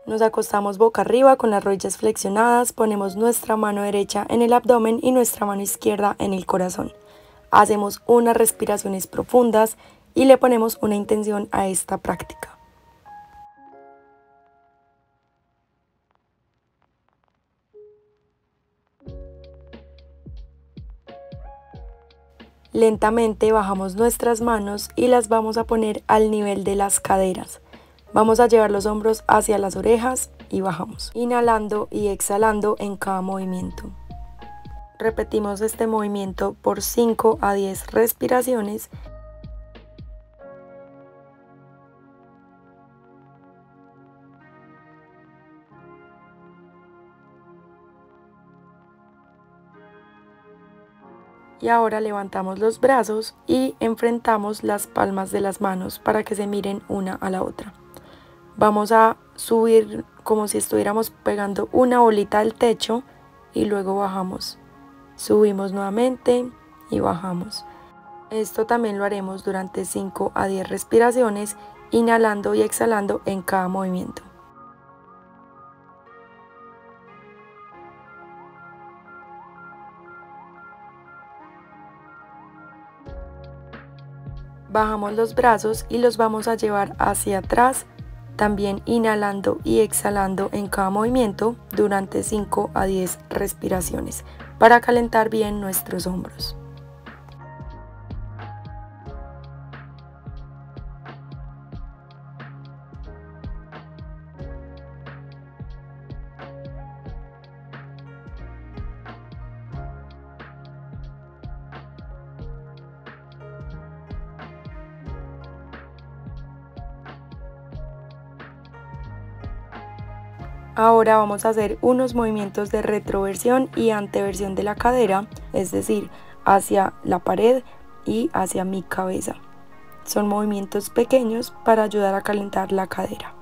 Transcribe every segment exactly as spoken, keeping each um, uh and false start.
Nos acostamos boca arriba con las rodillas flexionadas, ponemos nuestra mano derecha en el abdomen y nuestra mano izquierda en el corazón. Hacemos unas respiraciones profundas y le ponemos una intención a esta práctica. Lentamente bajamos nuestras manos y las vamos a poner al nivel de las caderas. Vamos a llevar los hombros hacia las orejas y bajamos, inhalando y exhalando en cada movimiento. Repetimos este movimiento por cinco a diez respiraciones. Y ahora levantamos los brazos y enfrentamos las palmas de las manos para que se miren una a la otra. Vamos a subir como si estuviéramos pegando una bolita al techo y luego bajamos. Subimos nuevamente y bajamos. Esto también lo haremos durante cinco a diez respiraciones, inhalando y exhalando en cada movimiento. Bajamos los brazos y los vamos a llevar hacia atrás, también inhalando y exhalando en cada movimiento durante cinco a diez respiraciones para calentar bien nuestros hombros. Ahora vamos a hacer unos movimientos de retroversión y anteversión de la cadera, es decir, hacia la pared y hacia mi cabeza. Son movimientos pequeños para ayudar a calentar la cadera.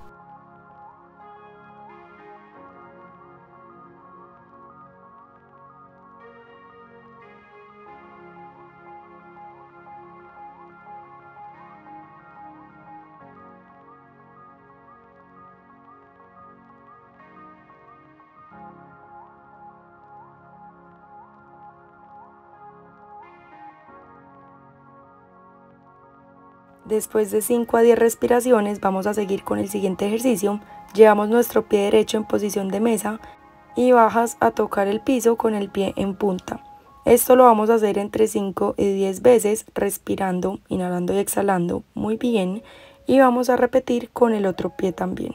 Después de cinco a diez respiraciones vamos a seguir con el siguiente ejercicio. Llevamos nuestro pie derecho en posición de mesa y bajas a tocar el piso con el pie en punta. Esto lo vamos a hacer entre cinco y diez veces, respirando, inhalando y exhalando muy bien, y vamos a repetir con el otro pie también.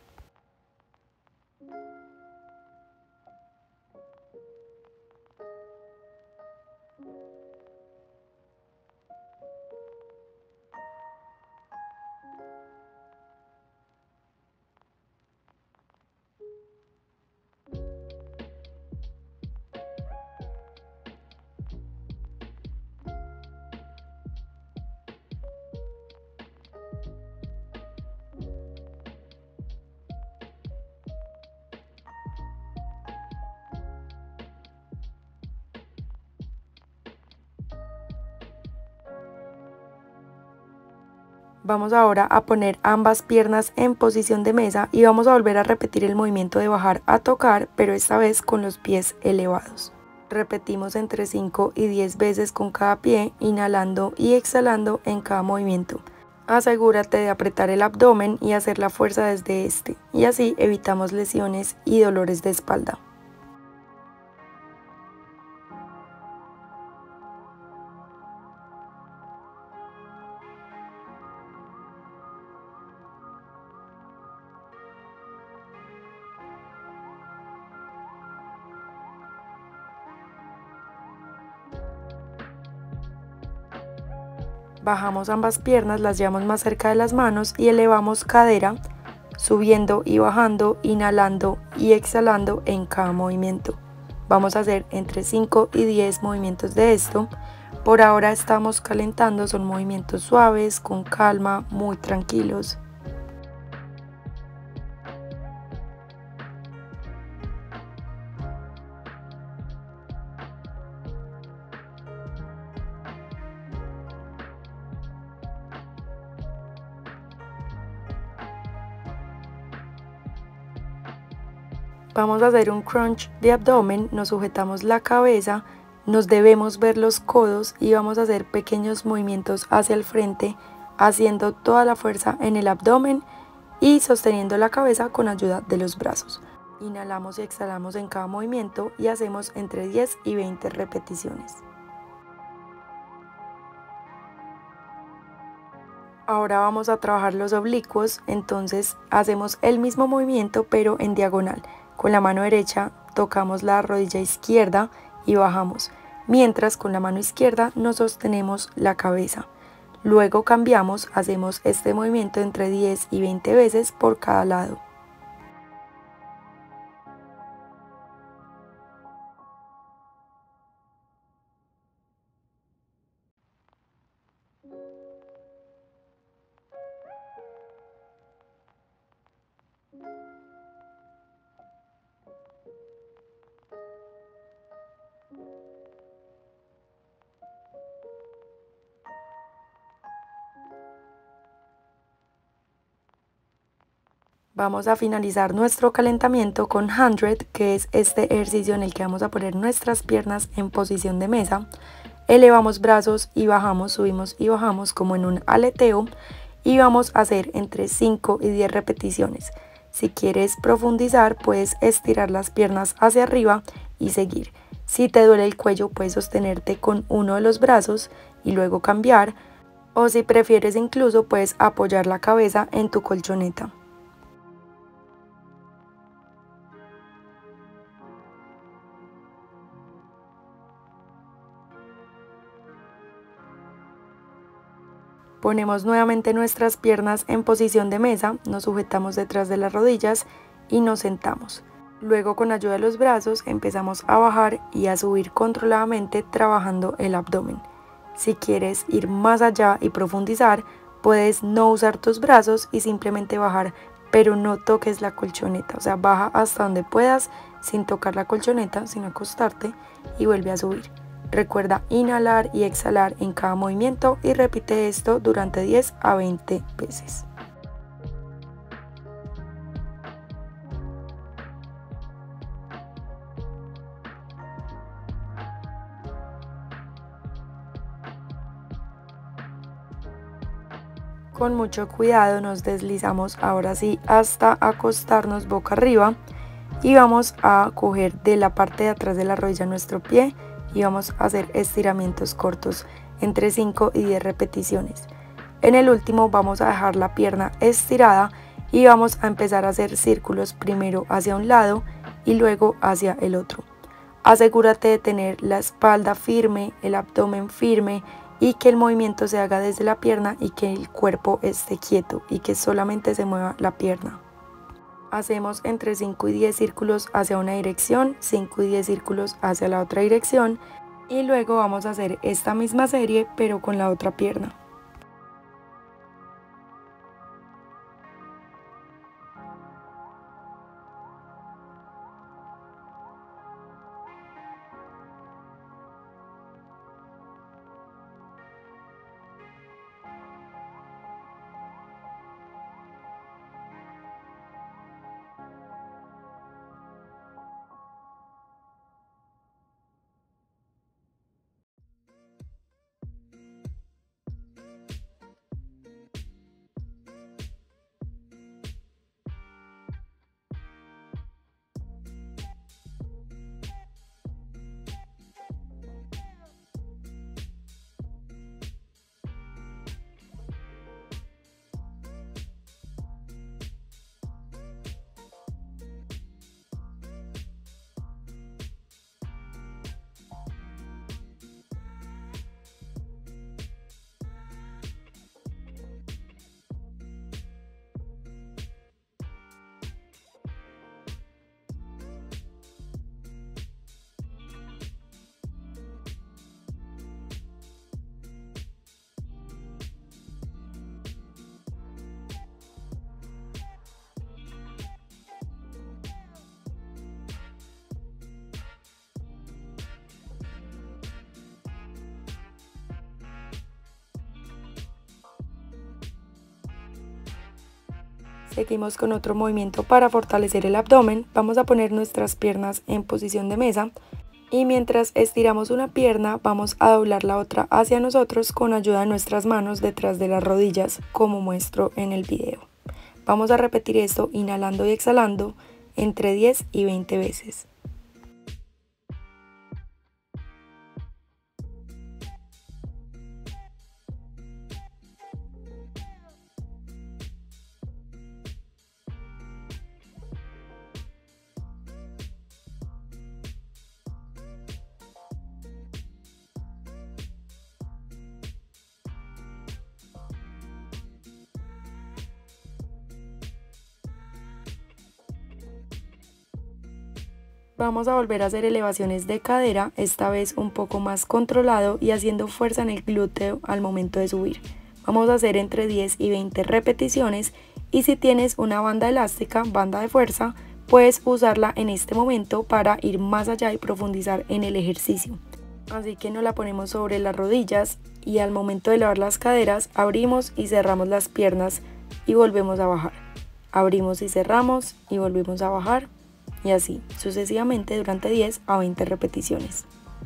Vamos ahora a poner ambas piernas en posición de mesa y vamos a volver a repetir el movimiento de bajar a tocar, pero esta vez con los pies elevados. Repetimos entre cinco y diez veces con cada pie, inhalando y exhalando en cada movimiento. Asegúrate de apretar el abdomen y hacer la fuerza desde este, y así evitamos lesiones y dolores de espalda. Bajamos ambas piernas, las llevamos más cerca de las manos y elevamos cadera, subiendo y bajando, inhalando y exhalando en cada movimiento. Vamos a hacer entre cinco y diez movimientos de esto. Por ahora estamos calentando, son movimientos suaves, con calma, muy tranquilos. Vamos a hacer un crunch de abdomen, nos sujetamos la cabeza, nos debemos ver los codos y vamos a hacer pequeños movimientos hacia el frente, haciendo toda la fuerza en el abdomen y sosteniendo la cabeza con ayuda de los brazos. Inhalamos y exhalamos en cada movimiento y hacemos entre diez y veinte repeticiones. Ahora vamos a trabajar los oblicuos, entonces hacemos el mismo movimiento pero en diagonal. Con la mano derecha tocamos la rodilla izquierda y bajamos, mientras con la mano izquierda nos sostenemos la cabeza. Luego cambiamos, hacemos este movimiento entre diez y veinte veces por cada lado. Vamos a finalizar nuestro calentamiento con cien, que es este ejercicio en el que vamos a poner nuestras piernas en posición de mesa. Elevamos brazos y bajamos, subimos y bajamos como en un aleteo y vamos a hacer entre cinco y diez repeticiones. Si quieres profundizar, puedes estirar las piernas hacia arriba y seguir. Si te duele el cuello, puedes sostenerte con uno de los brazos y luego cambiar, o si prefieres incluso puedes apoyar la cabeza en tu colchoneta. Ponemos nuevamente nuestras piernas en posición de mesa, nos sujetamos detrás de las rodillas y nos sentamos. Luego, con ayuda de los brazos, empezamos a bajar y a subir controladamente trabajando el abdomen. Si quieres ir más allá y profundizar, puedes no usar tus brazos y simplemente bajar, pero no toques la colchoneta, o sea, baja hasta donde puedas sin tocar la colchoneta, sin acostarte, y vuelve a subir. Recuerda inhalar y exhalar en cada movimiento y repite esto durante diez a veinte veces. Con mucho cuidado nos deslizamos ahora sí hasta acostarnos boca arriba y vamos a coger de la parte de atrás de la rodilla nuestro pie y vamos a hacer estiramientos cortos entre cinco y diez repeticiones. En el último vamos a dejar la pierna estirada y vamos a empezar a hacer círculos primero hacia un lado y luego hacia el otro. Asegúrate de tener la espalda firme, el abdomen firme y que el movimiento se haga desde la pierna y que el cuerpo esté quieto y que solamente se mueva la pierna. Hacemos entre cinco y diez círculos hacia una dirección, cinco y diez círculos hacia la otra dirección y luego vamos a hacer esta misma serie pero con la otra pierna. Seguimos con otro movimiento para fortalecer el abdomen. Vamos a poner nuestras piernas en posición de mesa y mientras estiramos una pierna vamos a doblar la otra hacia nosotros con ayuda de nuestras manos detrás de las rodillas, como muestro en el video. Vamos a repetir esto inhalando y exhalando entre diez y veinte veces. Vamos a volver a hacer elevaciones de cadera, esta vez un poco más controlado y haciendo fuerza en el glúteo al momento de subir. Vamos a hacer entre diez y veinte repeticiones y si tienes una banda elástica, banda de fuerza, puedes usarla en este momento para ir más allá y profundizar en el ejercicio. Así que nos la ponemos sobre las rodillas y al momento de elevar las caderas abrimos y cerramos las piernas y volvemos a bajar. Abrimos y cerramos y volvemos a bajar. Y así sucesivamente durante diez a veinte repeticiones.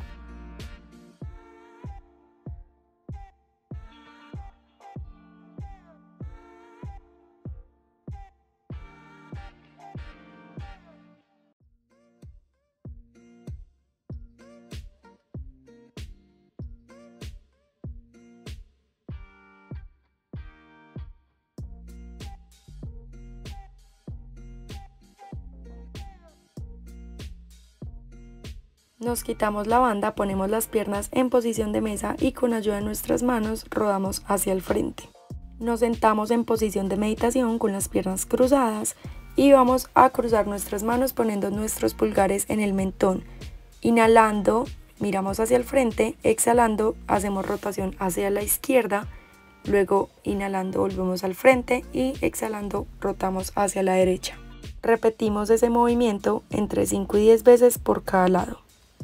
Nos quitamos la banda, ponemos las piernas en posición de mesa y con ayuda de nuestras manos rodamos hacia el frente. Nos sentamos en posición de meditación con las piernas cruzadas y vamos a cruzar nuestras manos poniendo nuestros pulgares en el mentón. Inhalando, miramos hacia el frente, exhalando, hacemos rotación hacia la izquierda, luego inhalando volvemos al frente y exhalando rotamos hacia la derecha. Repetimos ese movimiento entre cinco y diez veces por cada lado.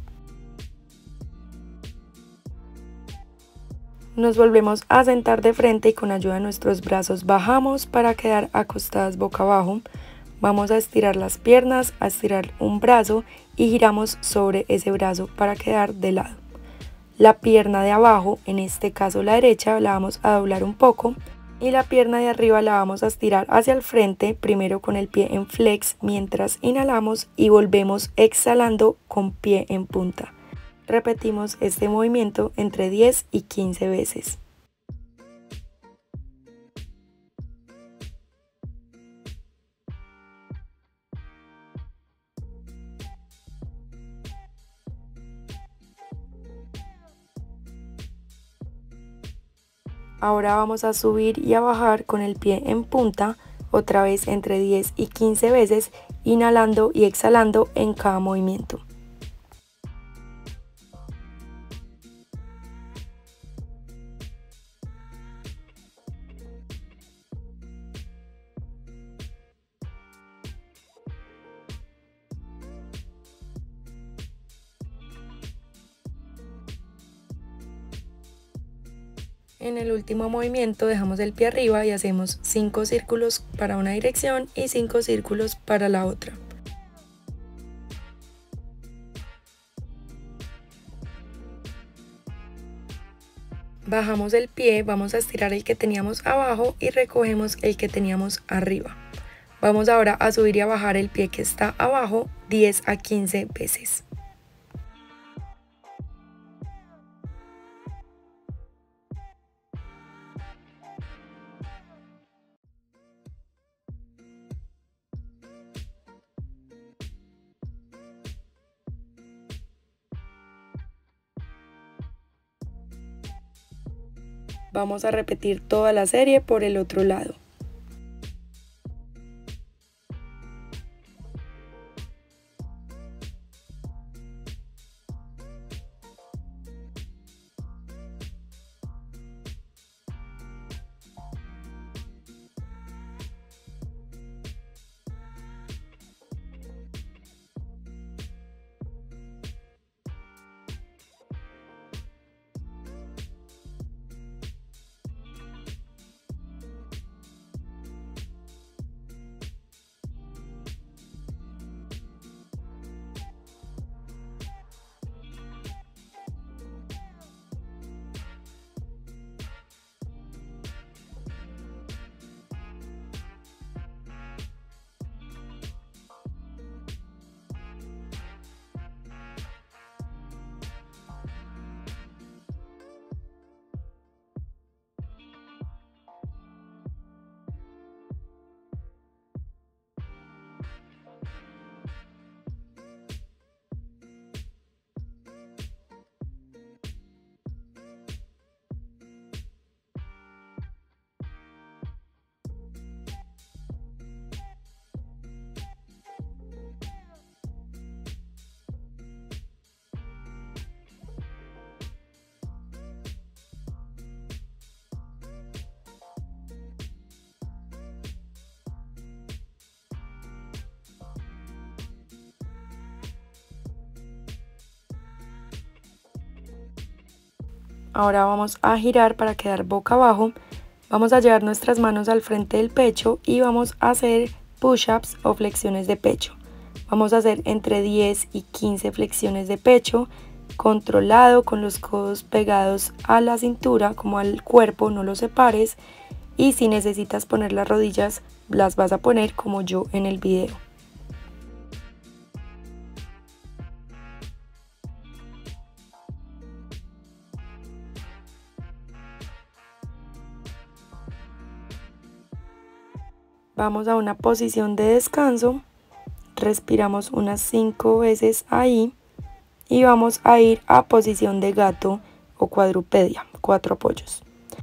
Nos volvemos a sentar de frente y con ayuda de nuestros brazos bajamos para quedar acostadas boca abajo. Vamos a estirar las piernas, a estirar un brazo y giramos sobre ese brazo para quedar de lado. La pierna de abajo, en este caso la derecha, la vamos a doblar un poco y la pierna de arriba la vamos a estirar hacia el frente, primero con el pie en flex mientras inhalamos y volvemos exhalando con pie en punta. Repetimos este movimiento entre diez y quince veces. Ahora vamos a subir y a bajar con el pie en punta, otra vez entre diez y quince veces, inhalando y exhalando en cada movimiento. En el último movimiento dejamos el pie arriba y hacemos cinco círculos para una dirección y cinco círculos para la otra. Bajamos el pie, vamos a estirar el que teníamos abajo y recogemos el que teníamos arriba. Vamos ahora a subir y a bajar el pie que está abajo diez a quince veces. Vamos a repetir toda la serie por el otro lado. Ahora vamos a girar para quedar boca abajo. Vamos a llevar nuestras manos al frente del pecho y vamos a hacer push-ups o flexiones de pecho. Vamos a hacer entre diez y quince flexiones de pecho, controlado, con los codos pegados a la cintura, como al cuerpo, no los separes. Y si necesitas poner las rodillas, las vas a poner como yo en el video. Vamos a una posición de descanso, respiramos unas cinco veces ahí y vamos a ir a posición de gato o cuadrupedia, cuatro apoyos.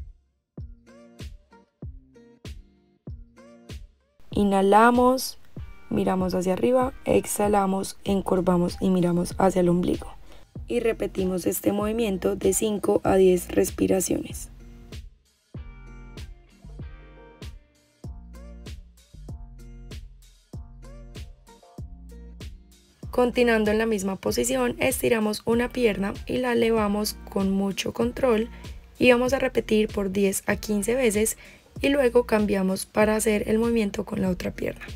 Inhalamos, miramos hacia arriba, exhalamos, encorvamos y miramos hacia el ombligo. Y repetimos este movimiento de cinco a diez respiraciones. Continuando en la misma posición, estiramos una pierna y la elevamos con mucho control y vamos a repetir por diez a quince veces y luego cambiamos para hacer el movimiento con la otra pierna.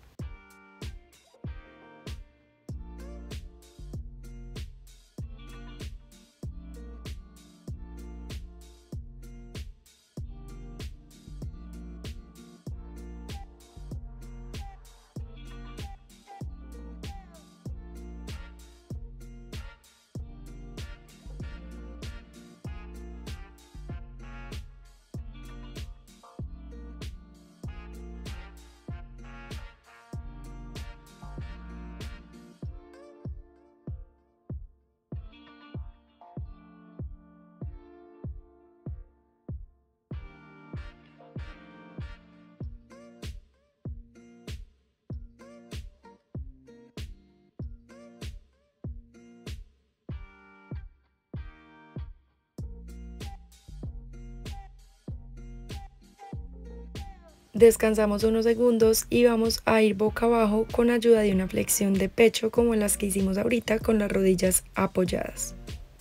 Descansamos unos segundos y vamos a ir boca abajo con ayuda de una flexión de pecho como las que hicimos ahorita con las rodillas apoyadas.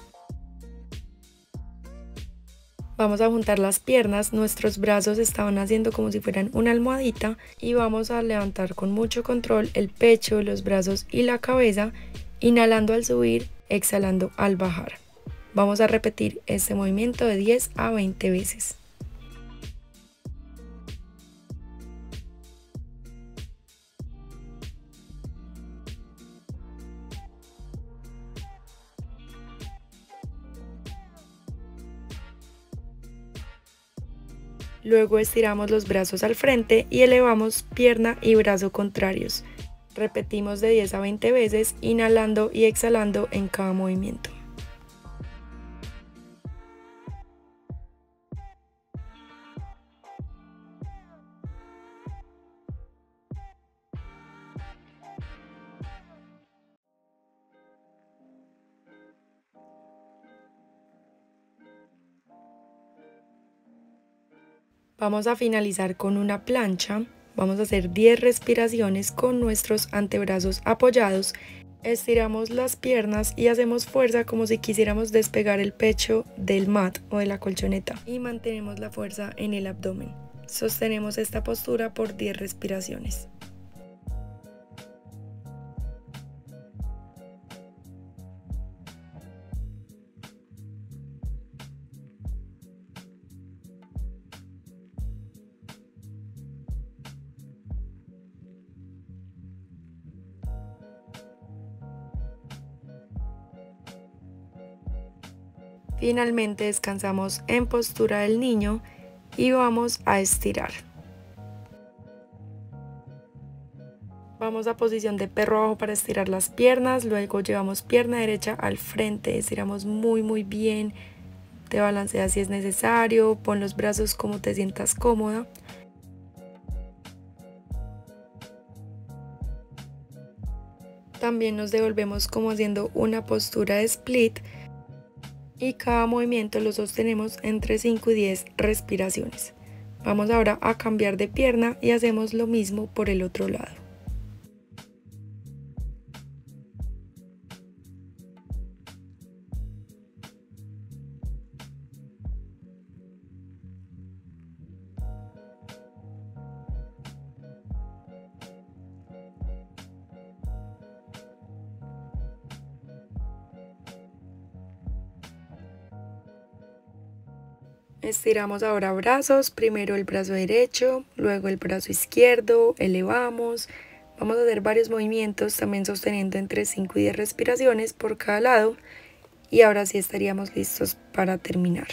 Vamos a juntar las piernas, nuestros brazos estaban haciendo como si fueran una almohadita y vamos a levantar con mucho control el pecho, los brazos y la cabeza, inhalando al subir, exhalando al bajar. Vamos a repetir este movimiento de diez a veinte veces. Luego estiramos los brazos al frente y elevamos pierna y brazo contrarios. Repetimos de diez a veinte veces, inhalando y exhalando en cada movimiento. Vamos a finalizar con una plancha. Vamos a hacer diez respiraciones con nuestros antebrazos apoyados. Estiramos las piernas y hacemos fuerza como si quisiéramos despegar el pecho del mat o de la colchoneta. Y mantenemos la fuerza en el abdomen. Sostenemos esta postura por diez respiraciones. Finalmente descansamos en postura del niño y vamos a estirar. Vamos a posición de perro abajo para estirar las piernas, luego llevamos pierna derecha al frente, estiramos muy muy bien, te balanceas si es necesario, pon los brazos como te sientas cómoda. También nos devolvemos como haciendo una postura de split. Y cada movimiento lo sostenemos entre cinco y diez respiraciones. Vamos ahora a cambiar de pierna y hacemos lo mismo por el otro lado. Estiramos ahora brazos, primero el brazo derecho, luego el brazo izquierdo, elevamos. Vamos a hacer varios movimientos, también sosteniendo entre cinco y diez respiraciones por cada lado. Y ahora sí estaríamos listos para terminar.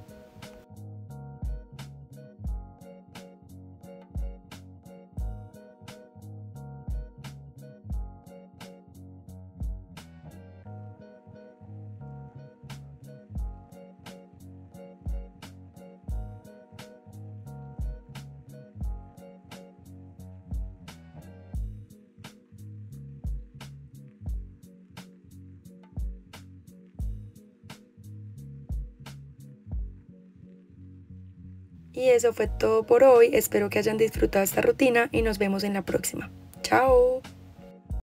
Y eso fue todo por hoy, espero que hayan disfrutado esta rutina y nos vemos en la próxima. ¡Chao!